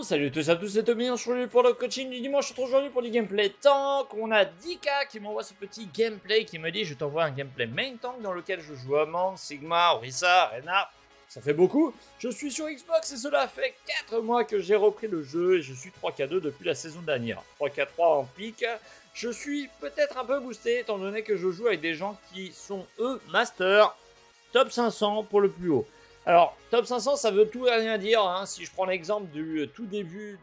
Salut à tous c'est Tommy, on se retrouve pour le coaching du dimanche, aujourd'hui pour du gameplay tank. On a Dika qui m'envoie ce petit gameplay qui me dit je t'envoie un gameplay main tank dans lequel je joue Amand, Sigma, Orisa, Rena. Ça fait beaucoup. Je suis sur Xbox et cela fait 4 mois que j'ai repris le jeu et je suis 3K2 depuis la saison dernière. 3K3 en pic. Je suis peut-être un peu boosté étant donné que je joue avec des gens qui sont eux master top 500 pour le plus haut. Alors, top 500, ça veut tout et rien dire. Hein. Si je prends l'exemple du tout début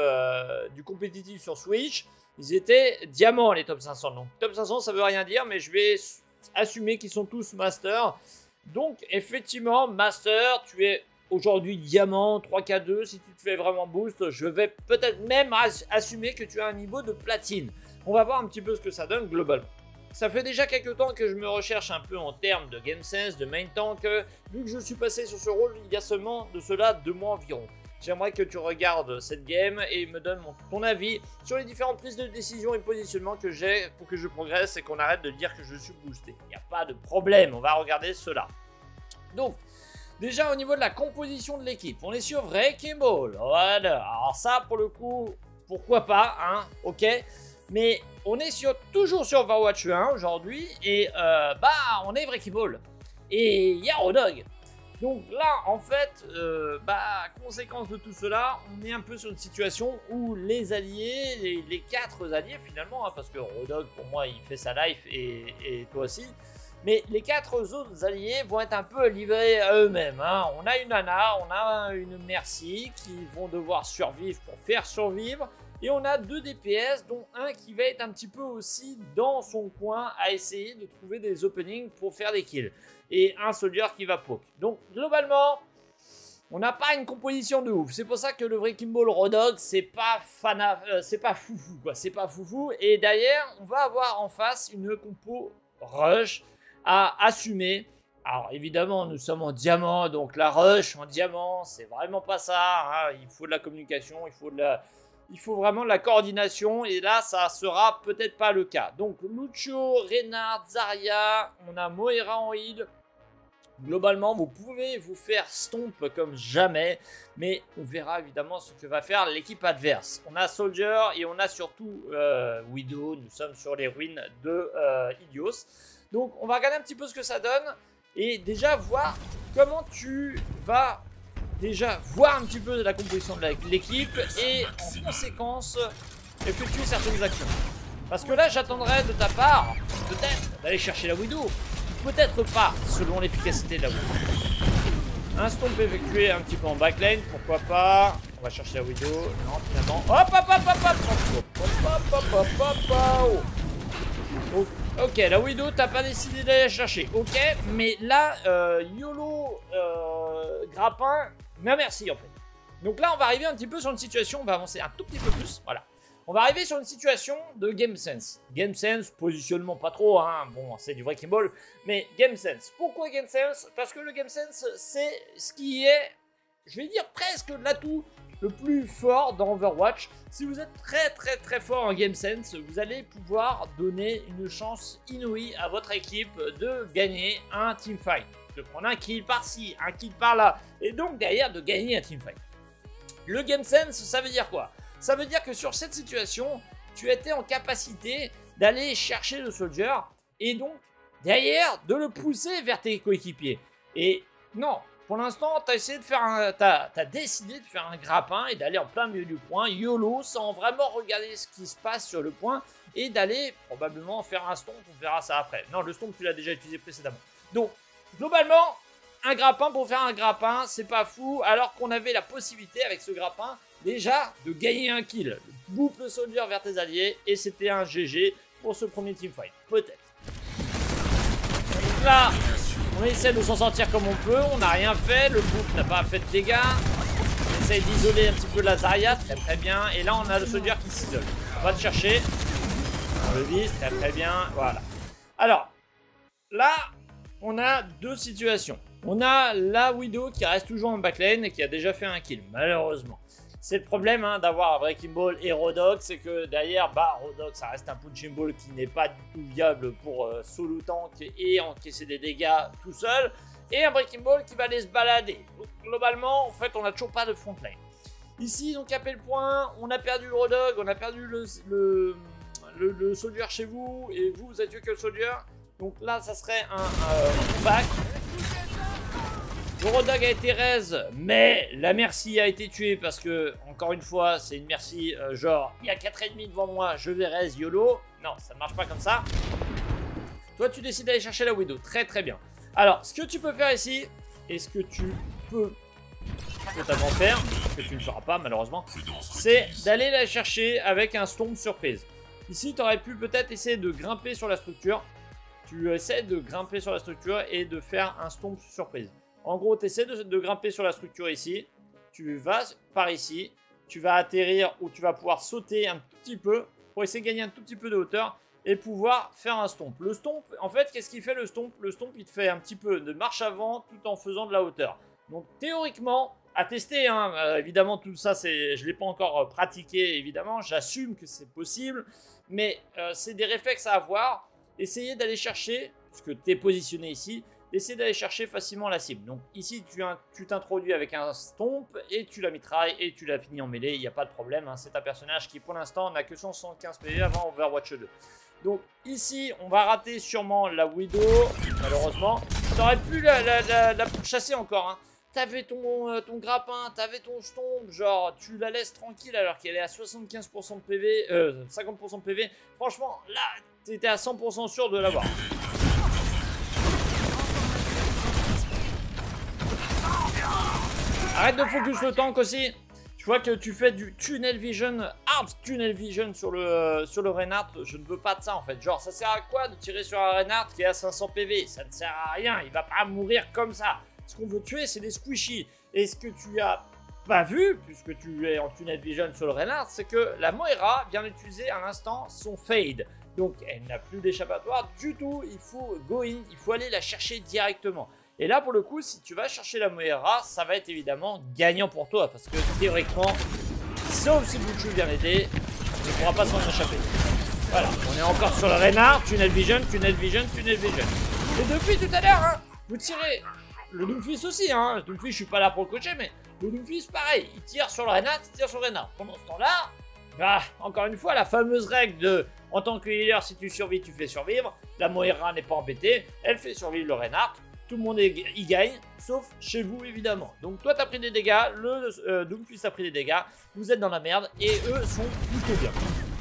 du compétitif sur Switch, ils étaient diamants, les top 500. Donc, top 500, ça veut rien dire, mais je vais assumer qu'ils sont tous master. Donc, effectivement, master, tu es aujourd'hui diamant, 3K2. Si tu te fais vraiment boost, je vais peut-être même assumer que tu as un niveau de platine. On va voir un petit peu ce que ça donne globalement. Ça fait déjà quelques temps que je me recherche un peu en termes de game sense, de main tank, vu que je suis passé sur ce rôle il y a seulement de cela 2 mois environ. J'aimerais que tu regardes cette game et me donnes ton avis sur les différentes prises de décision et positionnement que j'ai pour que je progresse et qu'on arrête de dire que je suis boosté. Il n'y a pas de problème, on va regarder cela. Donc, déjà au niveau de la composition de l'équipe, on est sur Wrecking Ball. Voilà, alors ça pour le coup, pourquoi pas, hein, ok. Mais on est toujours sur Overwatch 1 aujourd'hui et on est Wrecking Ball. Et il y a Rodog. Donc là, en fait, conséquence de tout cela, on est un peu sur une situation où les alliés, les 4 alliés finalement, hein, parce que Rodog pour moi il fait sa life et toi aussi, mais les 4 autres alliés vont être un peu livrés à eux-mêmes. Hein. On a une Ana, on a une Mercy qui vont devoir survivre pour faire survivre. Et on a 2 DPS, dont un qui va être un petit peu aussi dans son coin à essayer de trouver des openings pour faire des kills. Et un soldier qui va poke. Donc globalement, on n'a pas une composition de ouf. C'est pour ça que le Wrecking Ball Rodog, c'est pas foufou quoi. C'est pas foufou. Et d'ailleurs, on va avoir en face une compo rush à assumer. Alors évidemment, nous sommes en diamant, donc la rush en diamant, c'est vraiment pas ça. Hein. Il faut de la communication, il faut vraiment de la coordination et là, ça sera peut-être pas le cas. Donc, Lucio, Reinhardt, Zarya, on a Moira en heal. Globalement, vous pouvez vous faire stomp comme jamais, mais on verra évidemment ce que va faire l'équipe adverse. On a Soldier et on a surtout Widow. Nous sommes sur les ruines de Ilios. Donc, on va regarder un petit peu ce que ça donne et déjà voir comment tu vas voir un petit peu de la composition de l'équipe et en conséquence effectuer certaines actions. Parce que là j'attendrai de ta part peut-être d'aller chercher la Widow, peut-être pas selon l'efficacité de la Widow. Un stomp effectué un petit peu en backlane, pourquoi pas. On va chercher la Widow, non finalement. Hop. Ok, la Widow, t'as pas décidé d'aller la chercher, ok, mais là, YOLO Grappin, mais merci en fait. Donc là, on va arriver un petit peu sur une situation, on va avancer un tout petit peu plus, voilà. On va arriver sur une situation de game sense. Game sense, positionnement pas trop, hein, bon, c'est du Wrecking Ball, mais game sense. Pourquoi game sense? Parce que le game sense, c'est ce qui est, je vais dire presque l'atout le plus fort dans Overwatch. Si vous êtes très fort en game sense, vous allez pouvoir donner une chance inouïe à votre équipe de gagner un teamfight. De prendre un kill par-ci, un kill par-là, et donc derrière de gagner un teamfight. Le game sense, ça veut dire quoi? Ça veut dire que sur cette situation, tu étais en capacité d'aller chercher le soldier, et donc derrière de le pousser vers tes coéquipiers. Et non, pour l'instant, tu as décidé de faire un grappin et d'aller en plein milieu du point, YOLO, sans vraiment regarder ce qui se passe sur le point, et d'aller probablement faire un stomp, on verra ça après. Non, le stomp, tu l'as déjà utilisé précédemment. Donc, globalement, un grappin pour faire un grappin, c'est pas fou, alors qu'on avait la possibilité avec ce grappin, déjà, de gagner un kill. Boucle le soldier vers tes alliés, et c'était un GG pour ce premier teamfight. Peut-être. Donc là, on essaie de s'en sortir comme on peut, on n'a rien fait, le boucle n'a pas fait de dégâts. On essaie d'isoler un petit peu la Zarya, très bien, et là on a le soldier qui s'isole. On va le chercher. On le vise, très bien, voilà. Alors, là, on a 2 situations. On a la Widow qui reste toujours en backlane et qui a déjà fait un kill, malheureusement. C'est le problème hein, d'avoir Wrecking Ball et Rodog, c'est que derrière, Rodog, ça reste un punching ball qui n'est pas du tout viable pour solo tank et encaisser des dégâts tout seul. Et un Wrecking Ball qui va aller se balader. Donc, globalement, en fait, on n'a toujours pas de front line. Ici, donc capé le point, on a perdu le Rodog, on a perdu le soldier chez vous, et vous êtes tué que le soldier. Donc là, ça serait un back. Le Rodog a été raise, mais la Merci a été tuée parce que, encore une fois, c'est une Merci genre, il y a 4 ennemis devant moi, je vais raise YOLO. Non, ça ne marche pas comme ça. Toi, tu décides d'aller chercher la Widow. Très très bien. Alors, ce que tu peux faire ici, et ce que tu peux totalement faire, ce que tu ne feras pas malheureusement, c'est d'aller la chercher avec un Stomp surprise. Ici, tu aurais pu peut-être essayer de grimper sur la structure. Tu essaies de grimper sur la structure et de faire un Stomp surprise. En gros, tu essaies de grimper sur la structure ici. Tu vas par ici. Tu vas atterrir ou tu vas pouvoir sauter un tout petit peu pour essayer de gagner un tout petit peu de hauteur et pouvoir faire un stomp. Le stomp, en fait, qu'est-ce qu'il fait le stomp? Le stomp, il te fait un petit peu de marche avant tout en faisant de la hauteur. Donc, théoriquement, à tester, hein, évidemment, tout ça, je ne l'ai pas encore pratiqué, évidemment. J'assume que c'est possible, mais c'est des réflexes à avoir. Essayez d'aller chercher, puisque tu es positionné ici, essayer d'aller chercher facilement la cible. Donc ici, tu t'introduis avec un stomp et tu la mitrailles et tu la finis en mêlée. Il n'y a pas de problème. Hein. C'est un personnage qui, pour l'instant, n'a que 175 PV avant Overwatch 2. Donc ici, on va rater sûrement la Widow, malheureusement. T'aurais pu la chasser encore. Hein. T'avais ton grappin, t'avais ton stomp. Genre, tu la laisses tranquille alors qu'elle est à 75% de PV, 50% de PV. Franchement, là, t'étais à 100% sûr de l'avoir. Arrête de focus le tank aussi. Je vois que tu fais du tunnel vision, hard tunnel vision sur le Reinhardt. Je ne veux pas de ça en fait. Genre, ça sert à quoi de tirer sur un Reinhardt qui est à 500 PV? Ça ne sert à rien. Il va pas mourir comme ça. Ce qu'on veut tuer, c'est des squishies. Et ce que tu as pas vu, puisque tu es en tunnel vision sur le Reinhardt, c'est que la Moira vient d'utiliser à l'instant son fade. Donc, elle n'a plus d'échappatoire du tout. Il faut go in, il faut aller la chercher directement. Et là, pour le coup, si tu vas chercher la Moira, ça va être évidemment gagnant pour toi. Parce que théoriquement, sauf si Buchu vient l'aider, tu ne pourras pas s'en échapper. Voilà, on est encore sur le Reinhardt, tunnel vision, tunnel vision, tunnel vision. Et depuis tout à l'heure, hein, vous tirez le Doomfist aussi. Hein. Le Doomfist, je suis pas là pour le coacher, mais le Doomfist, pareil. Il tire sur le Reinhardt, il tire sur le Reinhardt. Pendant ce temps-là, bah, encore une fois, la fameuse règle de en tant que healer, si tu survis, tu fais survivre. La Moira n'est pas embêtée, elle fait survivre le Reinhardt. Tout le monde y gagne, sauf chez vous évidemment. Donc toi t'as pris des dégâts, le Doomfist a pris des dégâts, vous êtes dans la merde et eux sont plutôt bien.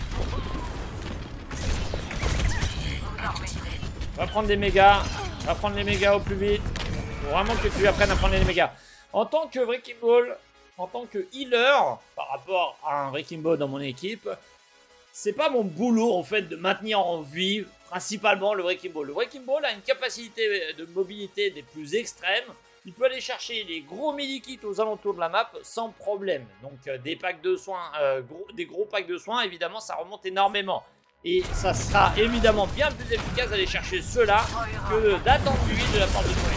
On va prendre des mégas, on va prendre les mégas au plus vite. Il faut vraiment que tu apprennes à prendre les mégas. En tant que Wrecking Ball, en tant que healer, par rapport à un Wrecking Ball dans mon équipe, c'est pas mon boulot en fait de maintenir en vie principalement le Wrecking Ball. Le Wrecking Ball a une capacité de mobilité des plus extrêmes. Il peut aller chercher les gros medikits aux alentours de la map sans problème. Donc des packs de soins, des gros packs de soins, évidemment ça remonte énormément. Et ça sera évidemment bien plus efficace d'aller chercher ceux-là que d'attendre lui de la part de toi.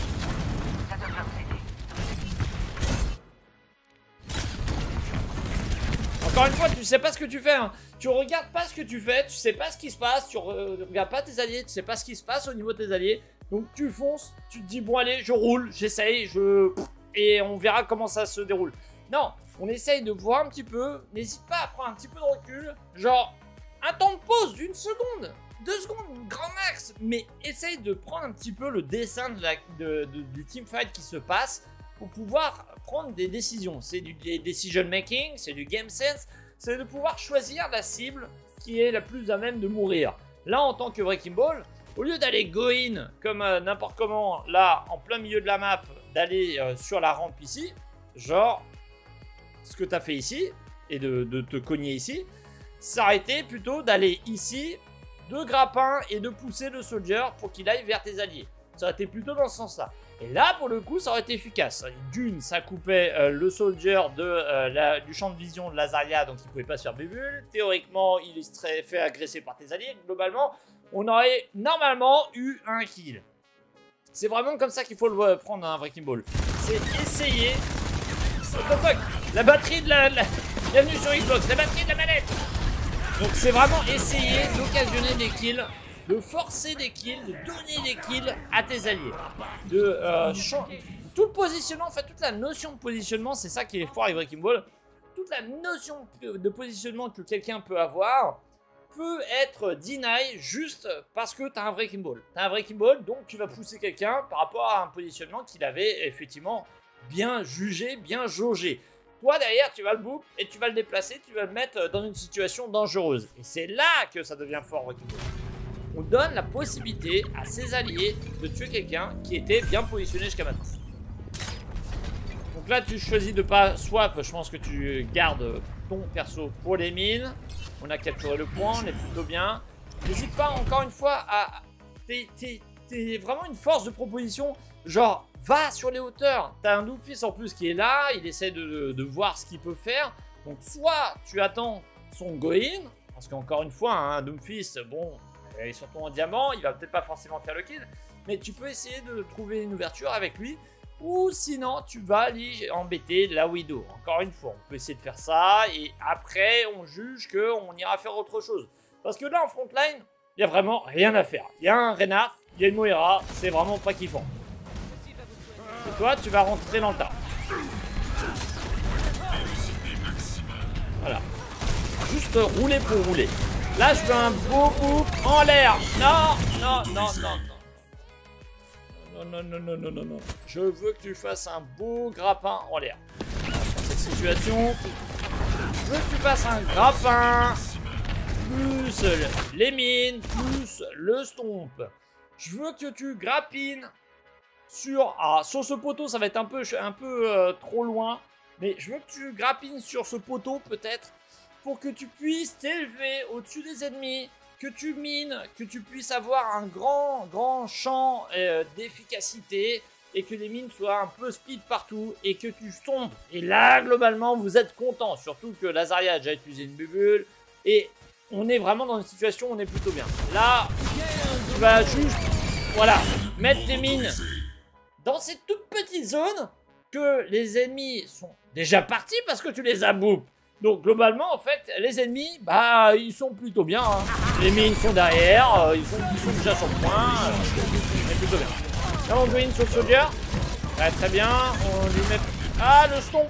Encore une fois, tu sais pas ce que tu fais, hein. Tu regardes pas ce que tu fais, tu sais pas ce qui se passe, tu regardes pas tes alliés, tu sais pas ce qui se passe au niveau de tes alliés. Donc tu fonces, tu te dis bon allez, je roule, j'essaye, et on verra comment ça se déroule. Non, on essaye de voir un petit peu, n'hésite pas à prendre un petit peu de recul, genre un temps de pause d'une seconde, 2 secondes, grand max, mais essaye de prendre un petit peu le dessin du teamfight qui se passe pour pouvoir prendre des décisions. C'est du decision making, c'est du game sense, c'est de pouvoir choisir la cible qui est la plus à même de mourir. Là, en tant que Wrecking Ball, au lieu d'aller go in comme n'importe comment, là, en plein milieu de la map, d'aller sur la rampe ici, genre, ce que tu as fait ici, et de te cogner ici, ça aurait été plutôt d'aller ici, de grappin et de pousser le soldier pour qu'il aille vers tes alliés. Ça aurait été plutôt dans ce sens-là. Et là, pour le coup, ça aurait été efficace. D'une, ça coupait le soldier du champ de vision de Lazaria, donc il ne pouvait pas se faire bubule. Théoriquement, il serait fait agresser par tes alliés. Globalement, on aurait normalement eu un kill. C'est vraiment comme ça qu'il faut le prendre un Wrecking Ball. C'est essayer... What the fuck? La batterie de la... Bienvenue sur Xbox, la batterie de la manette. Donc c'est vraiment essayer d'occasionner des kills, de forcer des kills, de donner des kills à tes alliés. Tout le positionnement, en fait, toute la notion de positionnement, c'est ça qui est fort avec Wrecking Ball. toute la notion de positionnement que quelqu'un peut avoir peut être deny juste parce que tu as un Wrecking Ball. Tu as un Wrecking Ball, donc tu vas pousser quelqu'un par rapport à un positionnement qu'il avait effectivement bien jugé, bien jaugé. Toi, derrière, tu vas le book et tu vas le déplacer, tu vas le mettre dans une situation dangereuse. Et c'est là que ça devient fort, Wrecking Ball. On donne la possibilité à ses alliés de tuer quelqu'un qui était bien positionné jusqu'à maintenant. Donc là, tu choisis de pas swap. Je pense que tu gardes ton perso pour les mines. On a capturé le point, on est plutôt bien. N'hésite pas, encore une fois, à... T'es vraiment une force de proposition. Genre, va sur les hauteurs. T'as un Doomfist en plus qui est là. Il essaie de voir ce qu'il peut faire. Donc, soit tu attends son go-in. Parce qu'encore une fois, un Doomfist, bon... Et surtout en diamant, il va peut-être pas forcément faire le kill, mais tu peux essayer de trouver une ouverture avec lui, ou sinon tu vas aller embêter la Widow. Encore une fois, on peut essayer de faire ça, et après on juge qu'on ira faire autre chose. Parce que là en frontline, il n'y a vraiment rien à faire. Il y a un Reinhardt, il y a une Moira, c'est vraiment pas kiffant. Et toi, tu vas rentrer dans le tas. Voilà. Juste rouler pour rouler. Là, je veux un beau book en l'air. Non, non, non, non, non. Non, non, non, non, non, non. Je veux que tu fasses un beau grappin en l'air. Dans cette situation, je veux que tu fasses un grappin, plus les mines, plus le stomp. Je veux que tu grappines sur... Ah, sur ce poteau, ça va être un peu trop loin. Mais je veux que tu grappines sur ce poteau, peut-être, pour que tu puisses t'élever au-dessus des ennemis, que tu mines, que tu puisses avoir un grand champ d'efficacité et que les mines soient un peu speed partout et que tu tombes. Et là, globalement, vous êtes content. Surtout que Lazaria a déjà utilisé une bubule et on est vraiment dans une situation où on est plutôt bien. Là, tu vas juste, voilà, mettre les mines dans cette toute petite zone que les ennemis sont déjà partis parce que tu les as boop. Donc globalement, en fait, les ennemis, bah, ils sont plutôt bien. Hein. Les mines sont derrière, ils sont déjà sur le point. C'est plutôt bien. Là, on go-in sur le soldier. Ouais, très bien. On lui met... Ah, le stomp.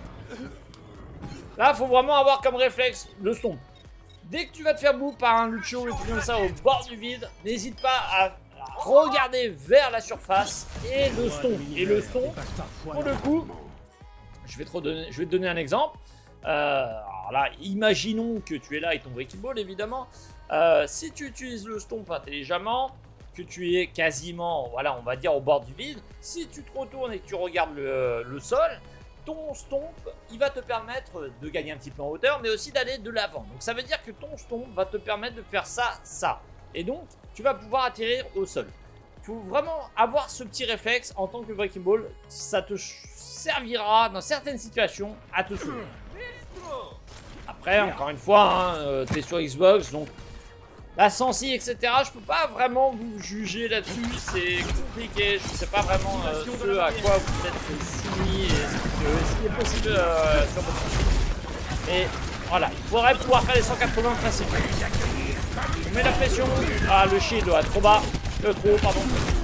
Là, il faut vraiment avoir comme réflexe le stomp. Dès que tu vas te faire bouffer par un Lucio et tout comme ça au bord du vide, n'hésite pas à regarder vers la surface et le stomp. Et le stomp, pour le coup, je vais te donner un exemple. Alors là, imaginons que tu es là avec ton Wrecking Ball, évidemment. Si tu utilises le stomp intelligemment, que tu es quasiment, voilà, on va dire au bord du vide, si tu te retournes et que tu regardes le sol, ton stomp, il va te permettre de gagner un petit peu en hauteur, mais aussi d'aller de l'avant. Donc ça veut dire que ton stomp va te permettre de faire ça. Et donc, tu vas pouvoir atterrir au sol. Il faut vraiment avoir ce petit réflexe en tant que Wrecking Ball. Ça te servira dans certaines situations à te sauver. Après, encore une fois, hein, t'es sur Xbox, donc la sensi, etc. Je peux pas vraiment vous juger là-dessus, c'est compliqué. Je sais pas vraiment ce à quoi vous êtes soumis et ce qui est possible sur votre sensi. Mais voilà, il faudrait pouvoir faire les 180 facilement. On met la pression. Ah, le shield doit être trop bas. Trop, pardon.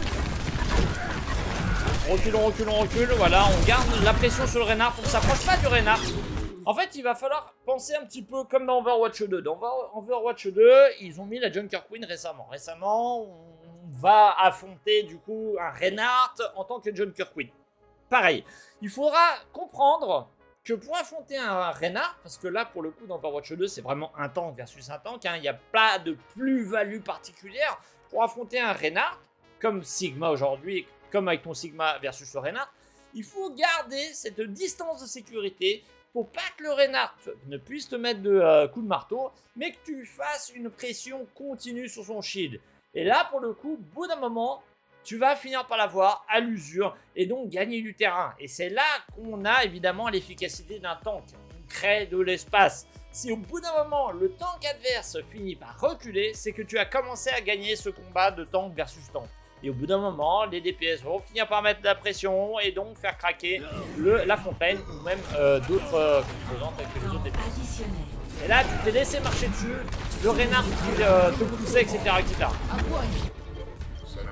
On recule. Voilà, on garde la pression sur le Reinhardt. On ne s'approche pas du Reinhardt. En fait, il va falloir penser un petit peu comme dans Overwatch 2. Dans Overwatch 2, ils ont mis la Junker Queen récemment. Récemment, on va affronter du coup un Reinhardt en tant que Junker Queen. Pareil, il faudra comprendre que pour affronter un Reinhardt, parce que là, pour le coup, dans Overwatch 2, c'est vraiment un tank versus un tank. Hein, il n'y a pas de plus-value particulière. Pour affronter un Reinhardt, comme Sigma aujourd'hui, comme avec ton Sigma versus le Reinhardt, il faut garder cette distance de sécurité pour pas que le Reinhardt ne puisse te mettre de coups de marteau, mais que tu fasses une pression continue sur son shield. Et là, pour le coup, au bout d'un moment, tu vas finir par l'avoir à l'usure et donc gagner du terrain. Et c'est là qu'on a évidemment l'efficacité d'un tank. On crée de l'espace. Si au bout d'un moment, le tank adverse finit par reculer, c'est que tu as commencé à gagner ce combat de tank versus tank. Et au bout d'un moment, les DPS vont finir par mettre de la pression et donc faire craquer la fontaine ou même d'autres composantes avec les autres DPS. Et là, tu t'es laissé marcher dessus, le Reinhardt qui te poussait, etc.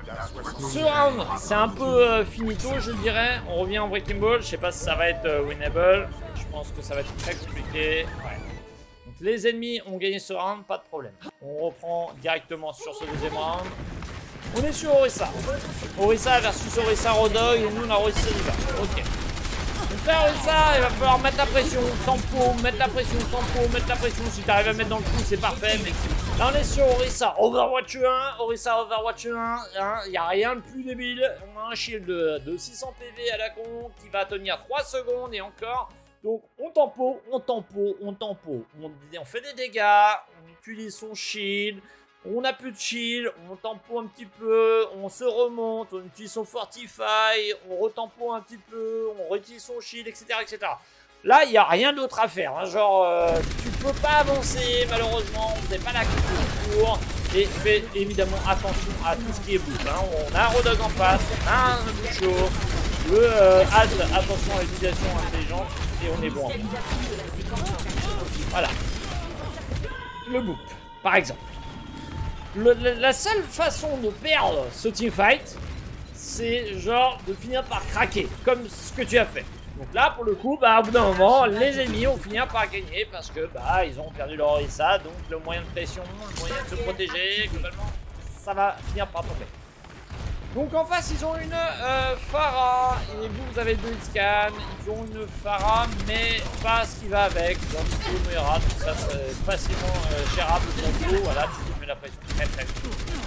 Ce round, c'est un peu finito, je dirais. On revient en Breaking Ball. Je sais pas si ça va être winnable. Je pense que ça va être très compliqué. Ouais. Donc les ennemis ont gagné ce round, pas de problème. On reprend directement sur ce deuxième round. On est sur Orisa. Orisa versus Orisa Rodog et nous on a Orisa Diva. Ok. Donc là Orisa, il va falloir mettre la pression, tempo, mettre la pression, tempo, mettre la pression. Si tu arrives à mettre dans le coup, c'est parfait. Mais là on est sur Orisa Overwatch 1. Orisa Overwatch 1. Il n'y a rien de plus débile. On a un shield de 600 PV à la con qui va tenir 3 secondes et encore. Donc on tempo, on tempo, on tempo. On fait des dégâts, on utilise son shield. On n'a plus de shield, on tempo un petit peu, on se remonte, on utilise son fortify, on retempo un petit peu, on réutilise son shield, etc. etc. Là, il n'y a rien d'autre à faire. Hein. Genre, tu peux pas avancer, malheureusement, c'est pas la court. Et fais évidemment attention à tout ce qui est bouffe. Hein. On a un Rodog en face, on a un Bouchot, le Halt, attention à l'utilisation intelligente, et on est bon. Voilà. Le boop, par exemple. La seule façon de perdre ce teamfight, c'est genre de finir par craquer, comme ce que tu as fait. Donc là, pour le coup, bah, au bout d'un moment, les ennemis ont fini par gagner parce que bah, ils ont perdu leur Orisa, donc le moyen de pression, le moyen de se protéger, globalement, ça va finir par tomber. Donc en face, ils ont une Pharah, et vous avez deux Scan, ils ont une Pharah, mais pas ce qui va avec, dans le coup, Moira, donc ça c'est facilement gérable pour vous, voilà, tu mets la pression très très vite.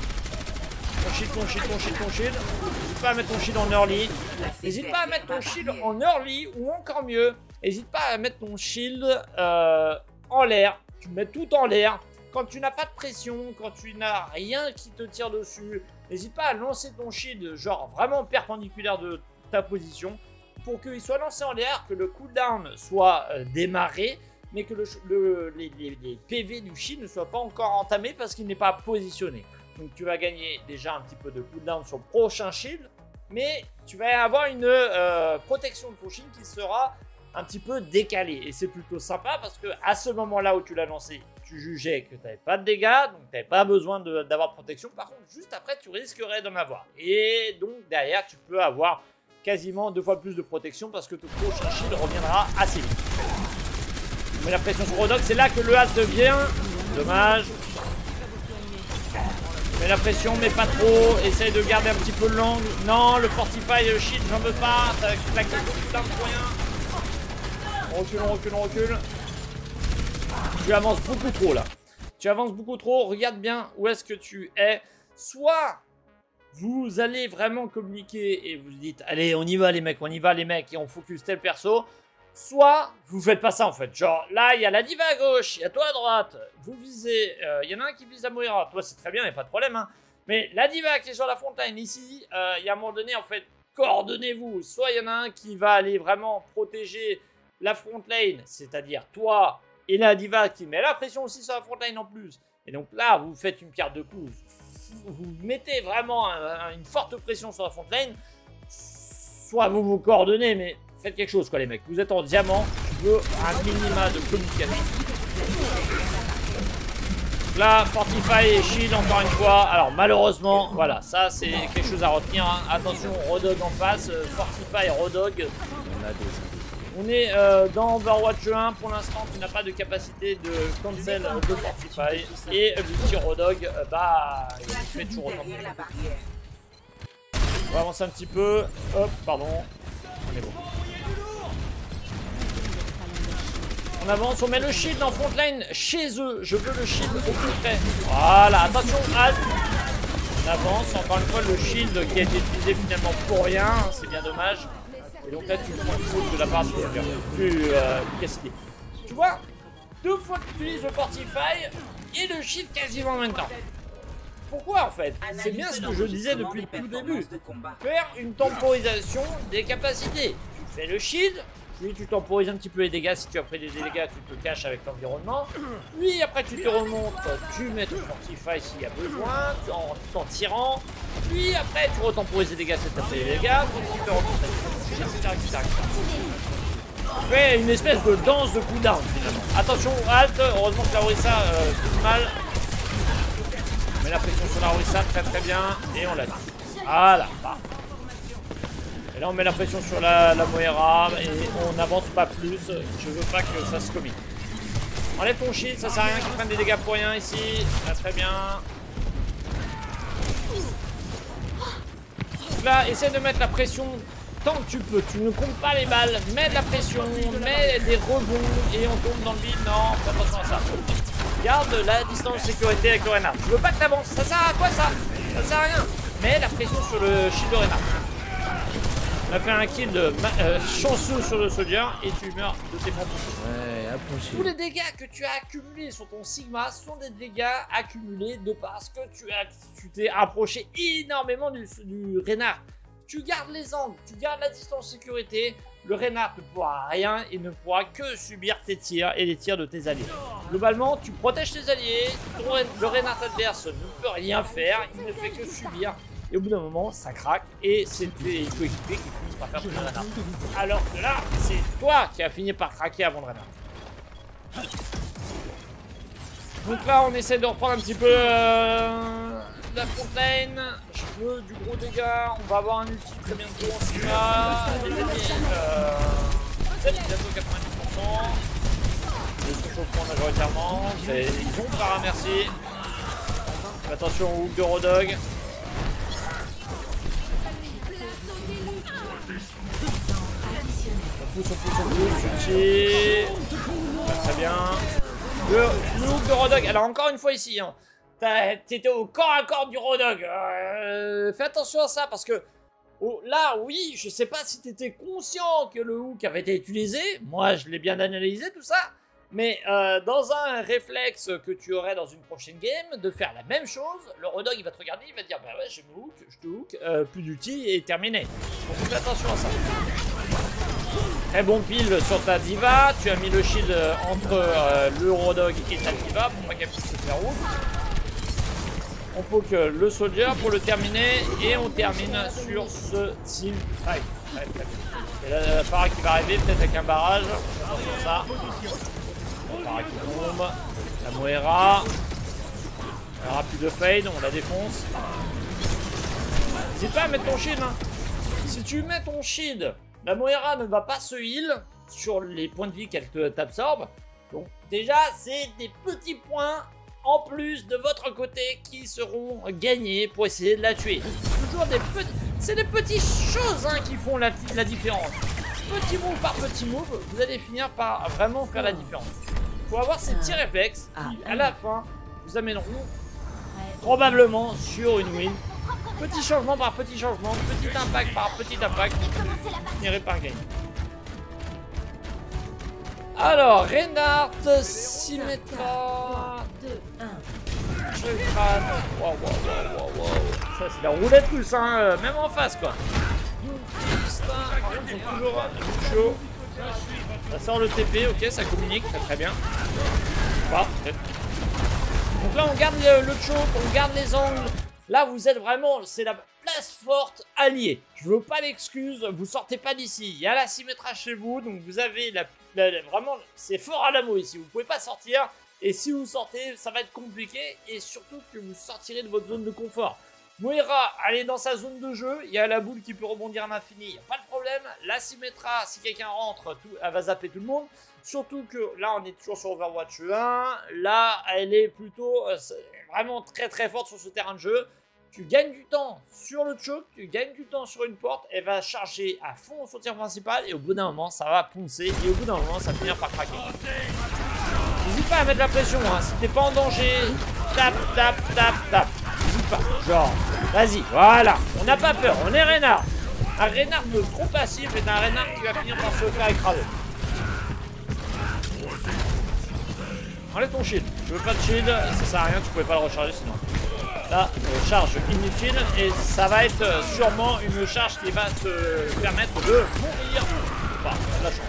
Ton shield, ton shield, ton shield, ton shield, n'hésite pas à mettre ton shield en early, n'hésite pas à mettre ton shield en early, ou encore mieux, n'hésite pas à mettre ton shield en l'air, tu mets tout en l'air. Quand tu n'as pas de pression, quand tu n'as rien qui te tire dessus, n'hésite pas à lancer ton shield genre vraiment perpendiculaire de ta position pour qu'il soit lancé en l'air, que le cooldown soit démarré, mais que les PV du shield ne soient pas encore entamés parce qu'il n'est pas positionné. Donc tu vas gagner déjà un petit peu de cooldown sur le prochain shield, mais tu vas avoir une protection de ton shield qui sera un petit peu décalée. Et c'est plutôt sympa parce que à ce moment-là où tu l'as lancé, tu jugeais que tu n'avais pas de dégâts, donc tu n'avais pas besoin d'avoir de protection. Par contre, juste après, tu risquerais d'en avoir. Et donc, derrière, tu peux avoir quasiment 2 fois plus de protection parce que ton prochain shield reviendra assez vite. On met la pression sur Rodog, c'est là que le Halt vient. Dommage. Mets la pression, mais pas trop. Essaye de garder un petit peu l'angle. Non, le Fortify shield, j'en veux pas. Ça claque tout plein de rien. On recule, on recule, on recule. Tu avances beaucoup trop là. Tu avances beaucoup trop. Regarde bien où est-ce que tu es. Soit vous allez vraiment communiquer et vous dites allez, on y va les mecs, on y va les mecs et on focus tel perso. Soit vous faites pas ça en fait. Genre là, il y a la diva à gauche, il y a toi à droite. Vous visez. Il y en a un qui vise à Moira. Toi, c'est très bien, il n'y a pas de problème. Hein. Mais la diva qui est sur la frontline ici, il y a un moment donné en fait, coordonnez-vous. Soit il y en a un qui va aller vraiment protéger la frontline, c'est-à-dire toi. Et la diva qui met la pression aussi sur la frontline en plus. Et donc là, vous faites une pierre de coups. Vous mettez vraiment une forte pression sur la frontline. Soit vous vous coordonnez, mais faites quelque chose quoi les mecs. Vous êtes en diamant. Je veux un minima de communication. Là, Fortify et Shield encore une fois. Alors malheureusement, voilà, ça c'est quelque chose à retenir. Hein. Attention, Rodog en face. Fortify et Rodog. On a des... On est dans Overwatch 1 pour l'instant, tu n'as pas de capacité de cancel de Fortify. Et le petit Rodog, bah, il fait toujours autant. On va avancer un petit peu. Hop, pardon. On est bon. On avance, on met le shield en frontline chez eux. Je veux le shield au plus près. Voilà, attention, Halt. On avance, encore une fois, le shield qui a été utilisé finalement pour rien. C'est bien dommage. Et donc là, tu prends une faute de la part du Cassidy. Tu vois, 2 fois que tu utilises le Fortify et le shield quasiment en même temps. Pourquoi en fait? C'est bien ce que je disais depuis le tout début. Faire une temporisation des capacités. Tu fais le shield, puis tu temporises un petit peu les dégâts. Si tu as pris des dégâts, tu te caches avec l'environnement. Puis après, tu te remontes, tu mets ton Fortify s'il y a besoin, tout en tirant. Puis après, tu retemporises les dégâts si tu as pris les dégâts. Puis tu fais remonter. Etc. Fait une espèce de danse de cooldown finalement. Attention, Halt, heureusement que la Orisa fait mal. On met la pression sur la Orisa, très très bien, et on l'a dit. Voilà. Et là on met la pression sur la Moira et on n'avance pas plus. Je veux pas que ça se commit. Enlève ton shield, ça sert à rien qu'ils prennent des dégâts pour rien ici. Là, très bien. Donc là, essaie de mettre la pression tant que tu peux. Tu ne comptes pas les balles. Mets de la pression, mets des rebonds et on tombe dans le vide. Non, fais attention à ça. Garde la distance de sécurité avec le Reinhardt. Je veux pas que tu avances. Ça sert à quoi ça? Ça sert à rien. Mets la pression sur le shield de Reinhardt. On a fait un kill chanceux sur le soldier et tu meurs de tes propres. Ouais, impossible. Tous les dégâts que tu as accumulés sur ton Sigma sont des dégâts accumulés de parce que tu t'es approché énormément du Reinhardt. Tu gardes les angles, tu gardes la distance sécurité. Le Reinhardt ne pourra rien et ne pourra que subir tes tirs et les tirs de tes alliés. Globalement, tu protèges tes alliés. Le Reinhardt adverse ne peut rien faire, il ne fait que subir. Et au bout d'un moment, ça craque et c'est tes coéquipiers qui finissent par faire le Reinhardt. Alors que là, c'est toi qui as fini par craquer avant le Reinhardt. Donc là, on essaie de reprendre un petit peu la fontaine. Je veux du gros dégât. On va avoir un ulti très bientôt en Sigma. Les ennemis, bientôt 90%. Ils se chauffent majoritairement. Ils ont paramercié. Attention au hook de Rodog. On pousse, ulti. Très bien. Le hook de Rodog. Alors encore une fois ici, hein, t'étais au corps à corps du Rodog. Fais attention à ça parce que là, oui, je sais pas si t'étais conscient que le hook avait été utilisé. Moi, je l'ai bien analysé tout ça. Mais dans un réflexe que tu aurais dans une prochaine game, de faire la même chose, le Rodog il va te regarder, il va te dire bah ouais, je me hook, je te hook, plus d'ulti et terminé. Donc fais attention à ça. Très bon pile sur ta diva, tu as mis le shield entre le Rodog et ta diva pour pas qu'elle puisse se faire hook. On poke le soldier pour le terminer et on termine sur ce team fight. Très bien. Et là la para qui va arriver peut-être avec un barrage, attention à ça. La para qui tombe, la Moira. Elle aura plus de fade, on la défonce. N'hésite pas à mettre ton shield, hein. Si tu mets ton shield, la Moira ne va pas se heal sur les points de vie qu'elle t'absorbe. Donc déjà, c'est des petits points en plus de votre côté qui seront gagnés pour essayer de la tuer. Toujours des petits... C'est des petites choses hein, qui font la différence. Petit move par petit move, vous allez finir par vraiment faire la différence. Il faut avoir ces petits réflexes qui, à la fin, vous amèneront probablement sur une win. Petit changement par petit changement, petit impact par petit impact, vous finirez par gagner. Alors, Reinhardt, Symmetra, Crâne. Wow. Ça, c'est la roulette russe, hein, même en face, quoi. Par contre, ils sont toujours chaud. Ça sort le TP, ok, ça communique, très bien. Bah, donc là, on garde le choke, on garde les angles. Là, vous êtes vraiment, c'est la place forte alliée. Je veux pas l'excuse, vous sortez pas d'ici. Il y a la Symmetra chez vous, donc vous avez vraiment, c'est fort à l'amour ici. Vous pouvez pas sortir, et si vous sortez, ça va être compliqué, et surtout que vous sortirez de votre zone de confort. Moira, elle est dans sa zone de jeu, il y a la boule qui peut rebondir à l'infini, il n'y a pas de problème. La Symmetra, si quelqu'un rentre, elle va zapper tout le monde. Surtout que là, on est toujours sur Overwatch 1. Là, elle est plutôt vraiment très forte sur ce terrain de jeu. Tu gagnes du temps sur le choke, tu gagnes du temps sur une porte. Elle va charger à fond son tir principal et au bout d'un moment, ça va poncer. Et au bout d'un moment, ça va finir par craquer. N'hésite pas à mettre la pression, hein. Si t'es pas en danger, tape. N'hésite pas, genre, vas-y, voilà. On n'a pas peur, on est Reinhardt. Un Reinhardt trop passif est un Reinhardt qui va finir par se faire écraser. Enlève ton shield. Je veux pas de shield, ça sert à rien, tu pouvais pas le recharger sinon. Là, charge inutile et ça va être sûrement une charge qui va te permettre de mourir. Bah, la chance.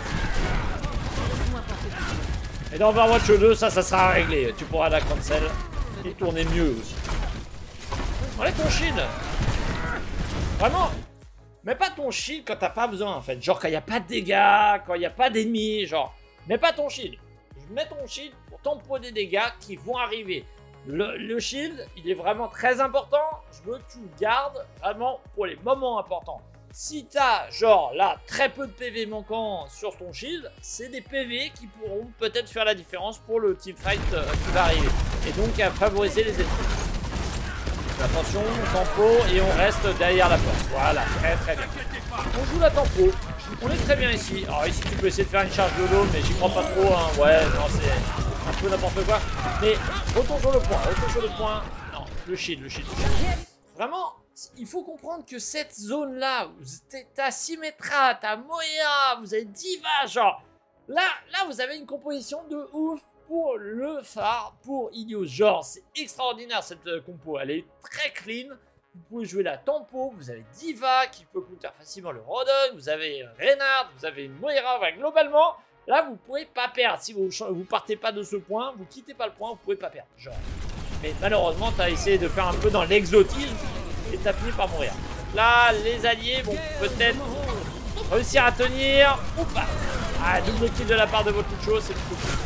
Et dans Overwatch 2, ça sera réglé. Tu pourras la cancel et tourner mieux aussi. Enlève ton shield. Vraiment, mets pas ton shield quand t'as pas besoin en fait. Genre quand il n'y a pas de dégâts, quand il n'y a pas d'ennemis, genre, mets pas ton shield. Mets ton shield pour tamponner des dégâts qui vont arriver. Le shield, il est vraiment très important. Je veux que tu le gardes vraiment pour les moments importants. Si t'as, genre, là, très peu de PV manquants sur ton shield, c'est des PV qui pourront peut-être faire la différence pour le teamfight qui va arriver. Et donc, à favoriser les ennemis. Attention, on tempo et on reste derrière la porte. Voilà, très très bien. On joue la tempo. On est très bien ici. Alors ici, tu peux essayer de faire une charge de l'eau, mais j'y crois pas trop. Hein. Ouais, non, c'est un peu n'importe quoi. Mais retourne sur le point, retourne sur le point. Non, le shield. Vraiment, il faut comprendre que cette zone-là, t'as Symmetra, t'as Moira, vous avez Diva, genre... Là, vous avez une composition de ouf pour le phare, pour Ilios. Genre, c'est extraordinaire cette compo. Elle est très clean. Vous pouvez jouer la tempo. Vous avez Diva qui peut counter facilement le Rodon. Vous avez Reinhardt, vous avez Moira. Enfin, globalement, là, vous pouvez pas perdre. Si vous partez pas de ce point, vous quittez pas le point, vous pouvez pas perdre. Genre. Mais malheureusement, tu as essayé de faire un peu dans l'exotisme et t'as fini par mourir. Là, les alliés vont peut-être réussir à tenir ou pas. Ah, double kill de la part de votre chose, c'est plutôt cool.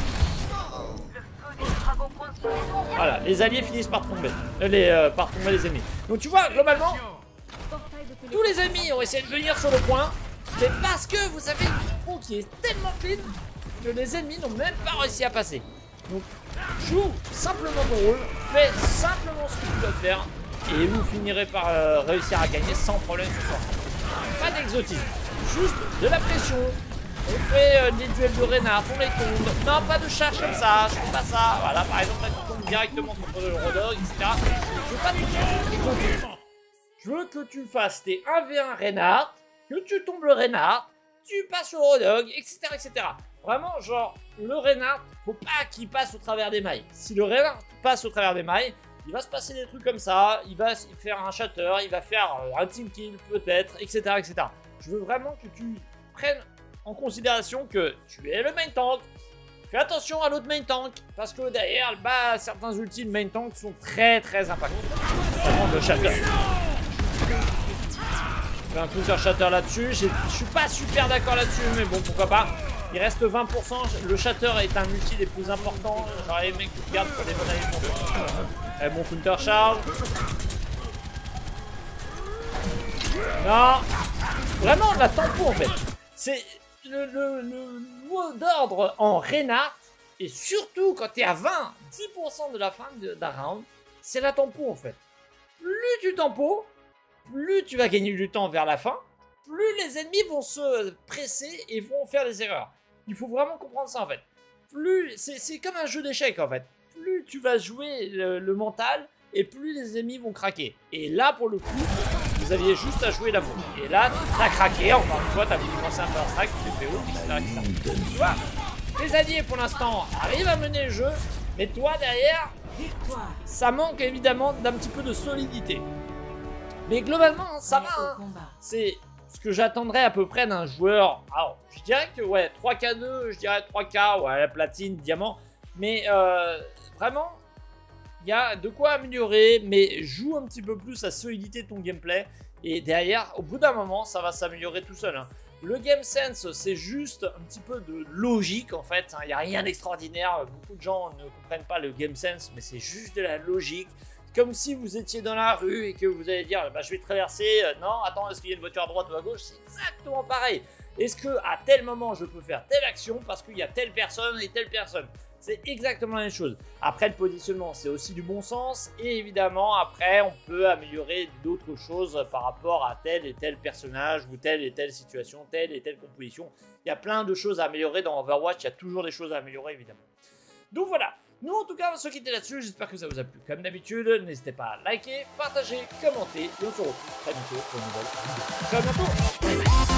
Voilà, les alliés finissent par tomber. Par tomber les ennemis. Donc tu vois, globalement, tous les ennemis ont essayé de venir sur le point, mais parce que vous avez une compo qui est tellement clean que les ennemis n'ont même pas réussi à passer. Donc, joue simplement ton rôle, fais simplement ce que tu dois faire, et vous finirez par réussir à gagner sans problème ce soir. Pas d'exotisme, juste de la pression. On fait des duels de Reinhardt, on les tombe. Non, pas de charge comme ça, je fais pas ça. Voilà, par exemple, là, tu tombes directement contre le Rodog, etc. Je veux pas de charge. Je veux que tu fasses tes 1v1 Reinhardt, que tu tombes le Reinhardt, tu passes au Rodog, etc., etc. Vraiment, genre, le Reinhardt, faut pas qu'il passe au travers des mailles. Si le Reinhardt passe au travers des mailles, il va se passer des trucs comme ça, il va faire un shatter, il va faire un team kill peut-être, etc., etc. Je veux vraiment que tu prennes en considération que tu es le main tank. Fais attention à l'autre main tank, parce que derrière, bah, certains ultis de main tank sont très très impactants. Notamment le shatter. Je fais un counter shatter là-dessus, je suis pas super d'accord là-dessus, mais bon, pourquoi pas. Il reste 20%, le shatter est un ulti des plus importants. J'aurais aimé que tu gardes pour les bonnes années pour toi. Très bon counter charge. Non, vraiment la tempo en fait. C'est le mot d'ordre en Reinhardt, et surtout quand tu es à 10% de la fin d'un round, c'est la tempo en fait. Plus tu tempo, plus tu vas gagner du temps vers la fin, plus les ennemis vont se presser et vont faire des erreurs. Il faut vraiment comprendre ça en fait. C'est comme un jeu d'échecs en fait. Plus tu vas jouer le mental, et plus les ennemis vont craquer. Et là pour le coup, vous aviez juste à jouer la faute. Et là, t'as craqué, encore une fois, t'as voulu commencer un first strike, tu t'es fait haut, etc. Tu vois, les alliés pour l'instant arrivent à mener le jeu, mais toi derrière, ça manque évidemment d'un petit peu de solidité. Mais globalement, ça va, hein. C'est ce que j'attendrais à peu près d'un joueur. Alors, je dirais que ouais, 3K2, je dirais 3K, ouais, platine, diamant. Mais vraiment, il y a de quoi améliorer, mais joue un petit peu plus la solidité de ton gameplay. Et derrière, au bout d'un moment, ça va s'améliorer tout seul, hein. Le game sense, c'est juste un petit peu de logique en fait. Il n'y a rien d'extraordinaire. Beaucoup de gens ne comprennent pas le game sense, mais c'est juste de la logique. Comme si vous étiez dans la rue et que vous allez dire bah, je vais traverser. Non, attends, est-ce qu'il y a une voiture à droite ou à gauche? C'est exactement pareil. Est-ce que à tel moment je peux faire telle action parce qu'il y a telle personne et telle personne? C'est exactement la même chose. Après, le positionnement, c'est aussi du bon sens. Et évidemment, après, on peut améliorer d'autres choses par rapport à tel et tel personnage ou telle et telle situation, telle et telle composition. Il y a plein de choses à améliorer dans Overwatch. Il y a toujours des choses à améliorer, évidemment. Donc voilà. Nous, en tout cas, on va se quitter là-dessus. J'espère que ça vous a plu. Comme d'habitude, n'hésitez pas à liker, partager, commenter. Et on se retrouve très bientôt pour une nouvelle vidéo. Très bientôt. Bye bye.